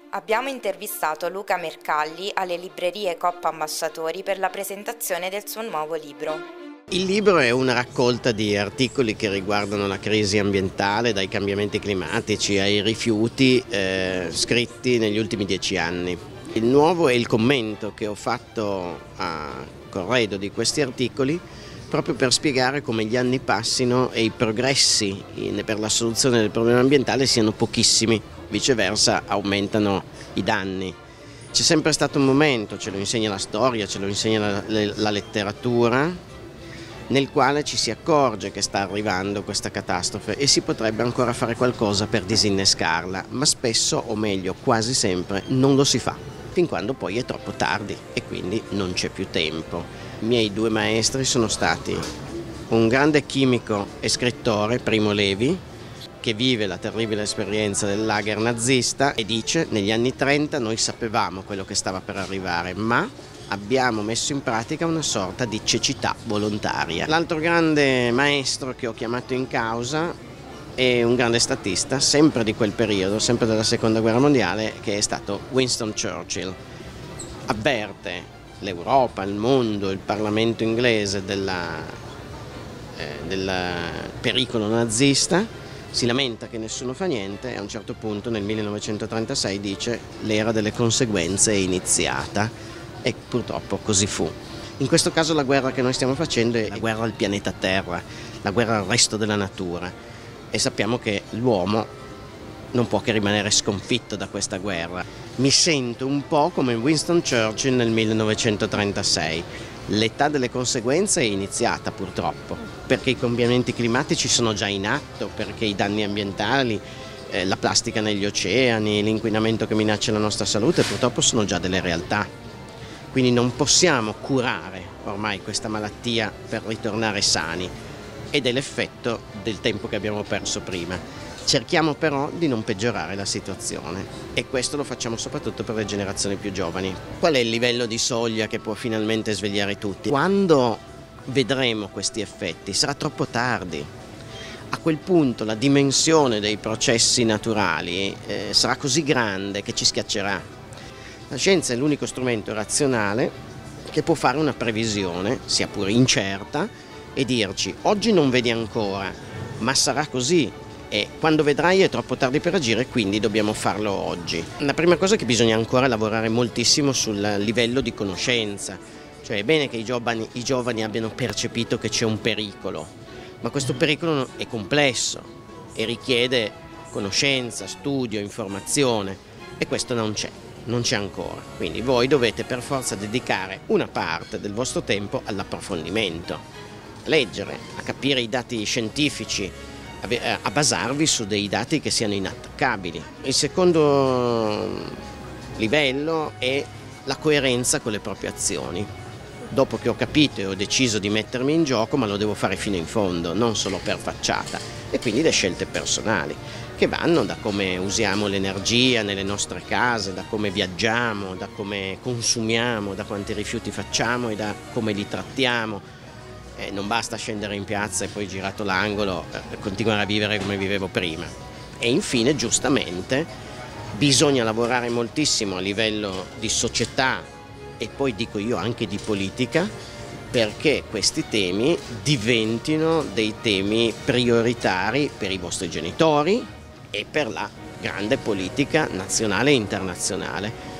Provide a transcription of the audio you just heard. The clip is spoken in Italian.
Abbiamo intervistato Luca Mercalli alle librerie Coop Ambasciatori per la presentazione del suo nuovo libro. Il libro è una raccolta di articoli che riguardano la crisi ambientale, dai cambiamenti climatici ai rifiuti, scritti negli ultimi 10 anni. Il nuovo è il commento che ho fatto a corredo di questi articoli proprio per spiegare come gli anni passino e i progressi per la soluzione del problema ambientale siano pochissimi, viceversa aumentano i danni. C'è sempre stato un momento, ce lo insegna la storia, ce lo insegna la letteratura, nel quale ci si accorge che sta arrivando questa catastrofe e si potrebbe ancora fare qualcosa per disinnescarla, ma spesso, o meglio quasi sempre, non lo si fa, fin quando poi è troppo tardi e quindi non c'è più tempo. I miei due maestri sono stati un grande chimico e scrittore, Primo Levi, che vive la terribile esperienza del lager nazista e dice: negli anni 30 noi sapevamo quello che stava per arrivare, ma abbiamo messo in pratica una sorta di cecità volontaria. L'altro grande maestro che ho chiamato in causa è un grande statista, sempre di quel periodo, sempre della Seconda Guerra Mondiale, che è stato Winston Churchill. Avverte l'Europa, il mondo, il Parlamento inglese del pericolo nazista, si lamenta che nessuno fa niente e a un certo punto nel 1936 dice: l'era delle conseguenze è iniziata. E purtroppo così fu. In questo caso la guerra che noi stiamo facendo è la guerra al pianeta Terra, la guerra al resto della natura, e sappiamo che l'uomo non può che rimanere sconfitto da questa guerra. Mi sento un po' come Winston Churchill nel 1936. L'età delle conseguenze è iniziata purtroppo, perché i cambiamenti climatici sono già in atto, perché i danni ambientali, la plastica negli oceani, l'inquinamento che minaccia la nostra salute purtroppo sono già delle realtà. Quindi non possiamo curare ormai questa malattia per ritornare sani, ed è l'effetto del tempo che abbiamo perso prima. Cerchiamo però di non peggiorare la situazione e questo lo facciamo soprattutto per le generazioni più giovani. Qual è il livello di soglia che può finalmente svegliare tutti? Quando vedremo questi effetti sarà troppo tardi. A quel punto la dimensione dei processi naturali sarà così grande che ci schiaccerà. La scienza è l'unico strumento razionale che può fare una previsione, sia pure incerta, e dirci: oggi non vedi ancora, ma sarà così, e quando vedrai è troppo tardi per agire, quindi dobbiamo farlo oggi. La prima cosa è che bisogna ancora lavorare moltissimo sul livello di conoscenza, cioè è bene che i giovani abbiano percepito che c'è un pericolo, ma questo pericolo è complesso e richiede conoscenza, studio, informazione, e questo non c'è ancora. Quindi voi dovete per forza dedicare una parte del vostro tempo all'approfondimento, a leggere, a capire i dati scientifici, a basarvi su dei dati che siano inattaccabili. Il secondo livello è la coerenza con le proprie azioni. Dopo che ho capito e ho deciso di mettermi in gioco, ma lo devo fare fino in fondo, non solo per facciata, e quindi le scelte personali, che vanno da come usiamo l'energia nelle nostre case, da come viaggiamo, da come consumiamo, da quanti rifiuti facciamo e da come li trattiamo. Non basta scendere in piazza e poi, girato l'angolo, continuare a vivere come vivevo prima. E infine, giustamente, bisogna lavorare moltissimo a livello di società e poi, dico io, anche di politica, perché questi temi diventino dei temi prioritari per i vostri genitori e per la grande politica nazionale e internazionale.